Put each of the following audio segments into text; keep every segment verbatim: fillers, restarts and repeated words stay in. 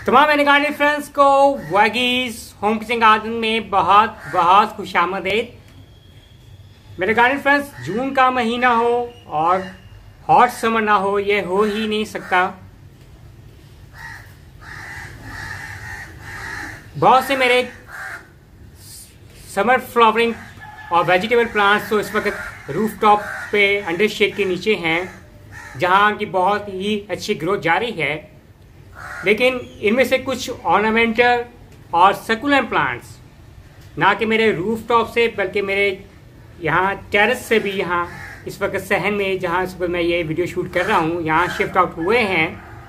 तमाम मेरे garden friends को वागीज होम किचन गार्डन में बहुत बहुत खुशामदीद। मेरे गार्डन फ्रेंड्स, जून का महीना हो और हॉट समर ना हो, ये हो ही नहीं सकता। बहुत से मेरे समर फ्लावरिंग और वेजिटेबल प्लांट्स तो इस वक्त रूफ टॉप पे अंडर शेड के नीचे हैं, जहां की बहुत ही अच्छी ग्रोथ जारी है। लेकिन इनमें से कुछ ऑर्नामेंटल और सकुलेंट प्लांट्स ना कि मेरे रूफ टॉप से बल्कि मेरे यहाँ टेरेस से भी यहाँ इस वक्त सहन में, जहाँ इस वक्त मैं ये वीडियो शूट कर रहा हूँ, यहाँ शिफ्ट आउट हुए हैं।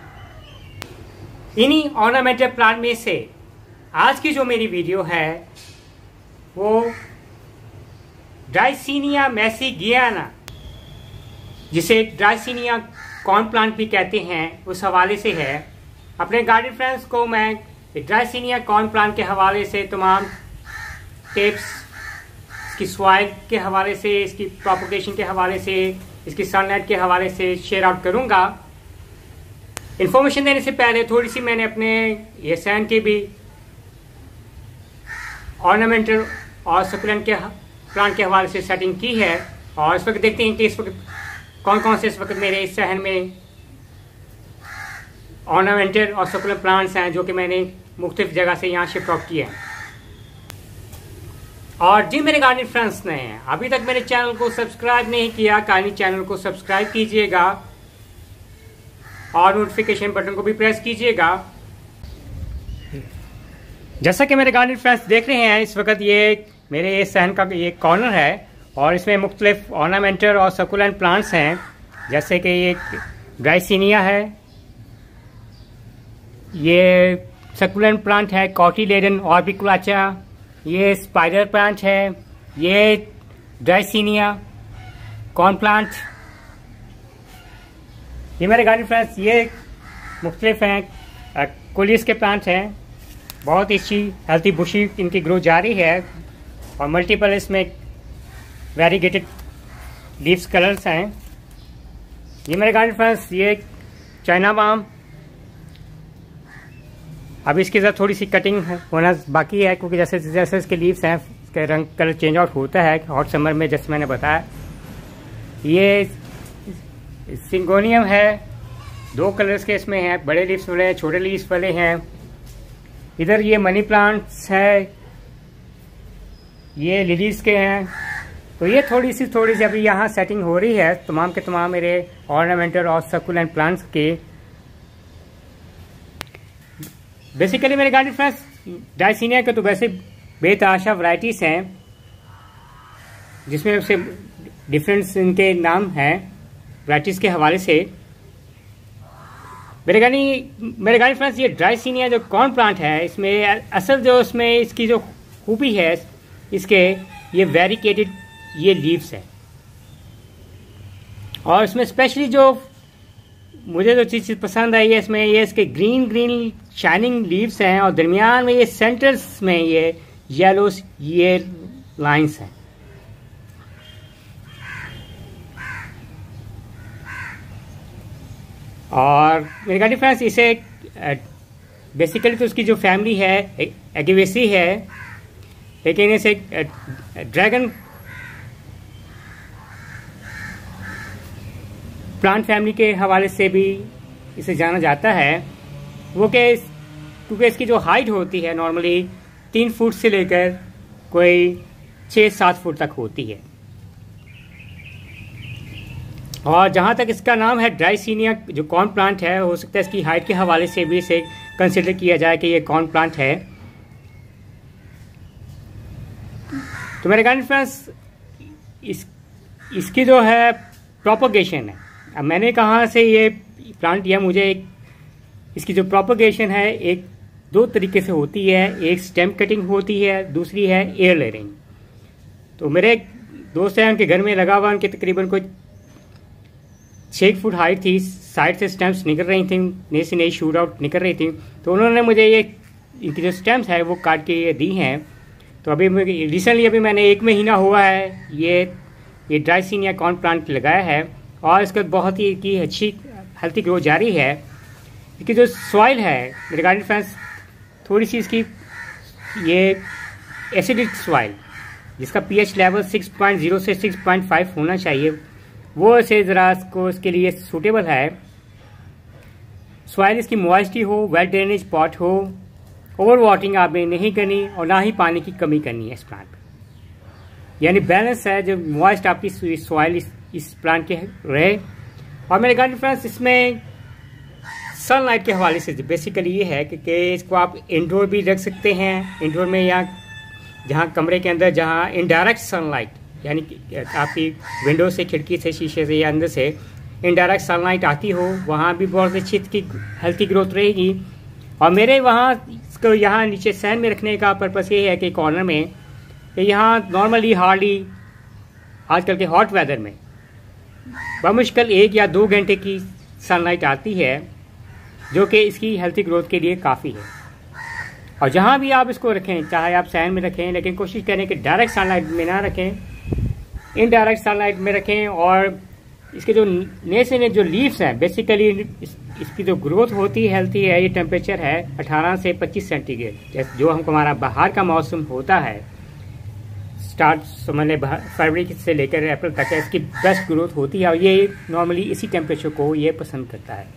इन्हीं ऑर्नामेंटल प्लांट में से आज की जो मेरी वीडियो है वो ड्राइसिनिया मैसिगियाना, जिसे ड्राइसिनिया कॉर्न प्लांट भी कहते हैं, उस हवाले से है। अपने गार्डन फ्रेंड्स को मैं ड्राइसिनिया कॉर्न प्लांट के हवाले से तमाम टिप्स, इसकी सॉइल के हवाले से, इसकी प्रोपगेशन के हवाले से, इसकी सनलाइट के हवाले से शेयर आउट करूंगा। इन्फॉर्मेशन देने से पहले थोड़ी सी मैंने अपने ये सैन के भी ऑर्नामेंटल और सकुलेंट के प्लांट के हवाले से सेटिंग की है, और इस वक्त देखते हैं कि इस वक्त कौन कौन से इस वक्त मेरे इस सहन में ऑर्नामेंटल और सकुलेंट प्लांट्स हैं जो कि मैंने मुख्तलिफ जगह से यहाँ शिफ्ट आउट किए हैं। और जिन मेरे गार्डन फ्रेंड्स ने अभी तक मेरे चैनल को सब्सक्राइब नहीं किया, काइंडली चैनल को सब्सक्राइब कीजिएगा और नोटिफिकेशन बटन को भी प्रेस कीजिएगा। जैसा कि मेरे गार्डन फ्रेंड्स देख रहे हैं, इस वक्त ये मेरे ये सहन का ये कॉर्नर है और इसमें मुख्तलिफ ऑर्नामेंटल और सकुलेंट प्लांट्स हैं, जैसे कि ये ड्राइसिनिया है, ये सकुलेंट प्लांट है कॉटिलेडन ऑर्बिकुलाचा, ये स्पाइडर प्लांट है, ये ड्राइसिनिया कॉर्न प्लांट। ये मेरे गार्डन फ्रेंड्स ये मुख्तलिफ हैं कोलियस के प्लांट हैं, बहुत अच्छी हेल्थी बुशी इनकी ग्रोथ जारी है और मल्टीपल इसमें वेरीगेटेड लीव्स कलर्स हैं। ये मेरे गार्डन फ्रेंड्स ये चाइना बाम, अभी इसके साथ थोड़ी सी कटिंग होना बाकी है, क्योंकि जैसे जैसे इसके लीव्स हैं इसका रंग कलर चेंज आउट होता है हॉट समर में, जैसे मैंने बताया। ये सिंगोनियम है, दो कलर्स के इसमें हैं, बड़े लीव्स वाले हैं, छोटे लीव्स वाले हैं। इधर ये मनी प्लांट्स है, ये लिलीज के हैं। तो ये थोड़ी सी थोड़ी सी अभी यहाँ सेटिंग हो रही है तमाम के तमाम मेरे ऑर्नामेंटल और सकुलेंट प्लांट्स के। बेसिकली मेरे गार्डन फ्रेंड्स ड्राइसिनिया के तो वैसे बेतहाशा वैरायटीज हैं, जिसमें से डिफरेंस इनके नाम हैं वैरायटीज के हवाले से। मेरे गार्डन मेरे गार्डन फ्रेंड्स ये ड्राइसिनिया जो कॉर्न प्लांट है, इसमें असल जो इसमें इसकी जो खूबी है, इसके ये वेरीकेटेड ये लीव्स है, और इसमें स्पेशली जो मुझे जो चीज़ पसंद आई है इसमें ये इसके ग्रीन ग्रीन शाइनिंग लीव्स हैं, और दरमियान में ये सेंटर्स में ये येलो ये लाइंस हैं। और मेरे गार्डन फ्रेंड्स इसे बेसिकली तो उसकी जो फैमिली है एगिवेसी है, लेकिन इसे ड्रैगन प्लांट फैमिली के हवाले से भी इसे जाना जाता है। वो कि क्योंकि इसकी जो हाइट होती है नॉर्मली तीन फुट से लेकर कोई छः सात फुट तक होती है, और जहाँ तक इसका नाम है ड्राइसिनिया जो कॉर्न प्लांट है, हो सकता है इसकी हाइट के हवाले से भी इसे कंसिडर किया जाए कि ये कॉर्न प्लांट है। तो मेरे गार्डन फ्रेंड्स इस इसकी जो है प्रोपगेशन है, अब मैंने कहाँ से ये प्लांट लिया, मुझे एक इसकी जो प्रोपगेशन है एक दो तरीके से होती है, एक स्टेम कटिंग होती है, दूसरी है एयर लेयरिंग। तो मेरे एक दोस्त हैं, उनके घर में लगा हुआ, उनके तकरीबन कोई छः फुट हाइट थी, साइड से स्टेम्स निकल रही थी, नई से नई शूट आउट निकल रही थी। तो उन्होंने मुझे ये इनकी जो स्टेम्स है वो काट के ये दी हैं। तो अभी रिसेंटली अभी मैंने एक महीना हुआ है ये ये ड्राइसिनिया कॉर्न प्लांट लगाया है, और इसका बहुत ही की अच्छी हेल्थी ग्रोथ जारी है। इसकी जो सॉइल है मेरे गार्डन फ्रेंड्स, थोड़ी सी इसकी ये एसिडिक सॉइल, जिसका pH level six point zero से सिक्स पॉइंट फाइव होना चाहिए, वो से ज़रा इसको इसके लिए सूटेबल है। सॉइल इसकी मॉइस्टी हो, वेल ड्रेनेज पॉट हो, ओवर वाटरिंग आपने नहीं करनी और ना ही पानी की कमी करनी है इस प्लांट में, यानी बैलेंस है जो मॉइस्ट आपकी सॉइल इस, इस प्लांट के रहे। और मेरे गार्डन फ्रेंड्स, इसमें सनलाइट के हवाले से बेसिकली ये है कि, कि इसको आप इंडोर भी रख सकते हैं, इंडोर में या जहाँ कमरे के अंदर जहाँ इनडायरेक्ट सनलाइट, यानी कि आपकी विंडो से, खिड़की से, शीशे से या अंदर से इनडायरेक्ट सनलाइट आती हो, वहाँ भी बहुत अच्छी इसकी हेल्थी ग्रोथ रहेगी। और मेरे वहाँ इसको यहाँ नीचे सैन में रखने का पर्पस ये है कि कॉर्नर में, कि यहाँ नॉर्मली हार्डली आजकल के हॉट वेदर में बमुश्किल एक या दो घंटे की सनलाइट आती है, जो कि इसकी हेल्थी ग्रोथ के लिए काफ़ी है। और जहाँ भी आप इसको रखें, चाहे आप सैन में रखें, लेकिन कोशिश करें कि डायरेक्ट सनलाइट में ना रखें, इनडायरेक्ट सनलाइट में रखें। और इसके जो नए से नए जो लीव्स हैं, बेसिकली इस, इसकी जो ग्रोथ होती है हेल्थी है, ये टेम्परेचर है अठारह से पच्चीस सेंटीग्रेड, जैसे जो हमको हमारा बाहर का मौसम होता है, स्टार्ट समझ लें फरवरी से लेकर अप्रैल तक, इसकी बेस्ट ग्रोथ होती है। और ये नॉर्मली इसी टेम्परेचर को ये पसंद करता है।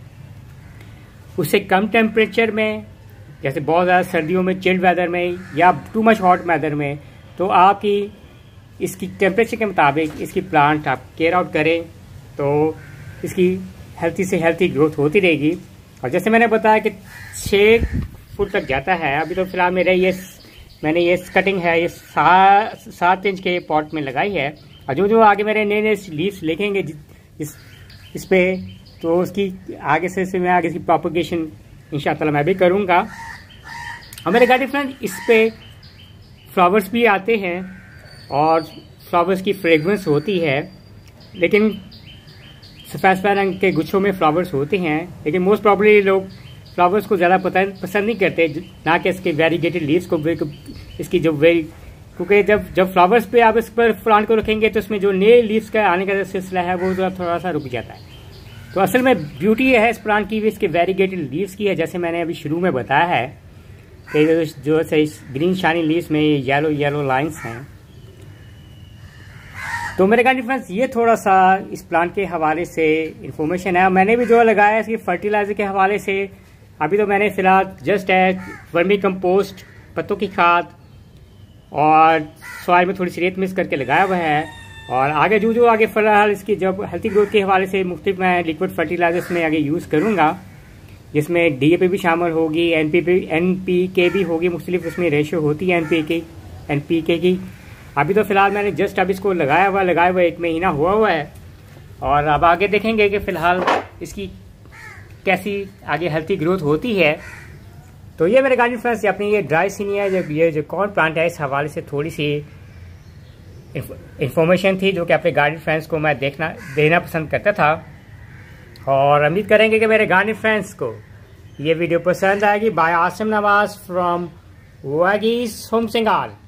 उससे कम टेम्परेचर में, जैसे बहुत ज़्यादा सर्दियों में, चिल्ड वेदर में या टू मच हॉट वेदर में, तो आपकी इसकी टेम्परेचर के मुताबिक इसकी प्लांट आप केयर आउट करें तो इसकी हेल्थी से हेल्थी ग्रोथ होती रहेगी। और जैसे मैंने बताया कि छः फुट तक जाता है। अभी तो फिलहाल मेरे ये मैंने ये कटिंग है ये सा, सात इंच के पॉट में लगाई है। और जो जो आगे मेरे नए नए लीव्स लिखेंगे इस इस पे, तो उसकी आगे से, से मैं आगे की प्रोपगेशन इंशाअल्लाह मैं भी करूँगा। और मेरे गार्डन फ्रेंड, इस पे फ्लावर्स भी आते हैं और फ्लावर्स की फ्रेगरेंस होती है, लेकिन सफ़ेद सफ़ेद रंग के गुच्छों में फ्लावर्स होते हैं, लेकिन मोस्ट प्रॉब्ली लोग फ्लावर्स को ज़्यादा पसंद नहीं करते, ना कि इसके वेरीगेटेड लीव्स को, इसकी जो वेरी, क्योंकि जब जब फ्लावर्स पे आप इस पर प्लांट को रखेंगे तो इसमें जो नए लीव्स का आने का सिलसिला है वो थोड़ा सा रुक जाता है। तो असल में ब्यूटी है इस प्लांट की इसके वेरीगेटेड लीव्स की है, जैसे मैंने अभी शुरू में बताया है कि जो से ग्रीन शाइनी लीव्स में येलो येलो लाइंस हैं। तो मेरे गार्डन फ्रेंड्स, ये थोड़ा सा इस प्लांट के हवाले से इंफॉर्मेशन है। मैंने भी जो लगाया है इसकी फर्टिलाइजर के हवाले से, अभी तो मैंने फिलहाल जस्ट है वर्मी कंपोस्ट, पत्तों की खाद और सॉइल में थोड़ी सी रेत मिक्स करके लगाया हुआ है। और आगे जो जो आगे फिलहाल इसकी जब हेल्थी ग्रोथ के हवाले से मुख्तलिफ मैं लिक्विड फर्टिलाइजर्स में आगे यूज़ करूँगा, जिसमें डीएपी भी शामिल होगी, एनपीपी एनपीके भी होगी, मुख्तलिफ इसमें रेशियो होती है एनपीके एनपीके की। अभी तो फिलहाल मैंने जस्ट अब इसको लगाया हुआ लगाया हुआ एक महीना हुआ हुआ है, और अब आगे देखेंगे कि फ़िलहाल इसकी कैसी आगे हेल्थी ग्रोथ होती है। तो ये मेरे गार्डन फ्रेंड्स, अपनी ये ड्राई सीनिया जब ये जो कॉर्न प्लांट है, इस हवाले से थोड़ी सी इंफॉर्मेशन थी जो कि अपने गार्डन फ्रेंड्स को मैं देखना देना पसंद करता था। और उम्मीद करेंगे कि मेरे गार्डन फ्रेंड्स को ये वीडियो पसंद आएगी। बाय आसिम नवाज फ्रॉम वागीज होम सिंगाल।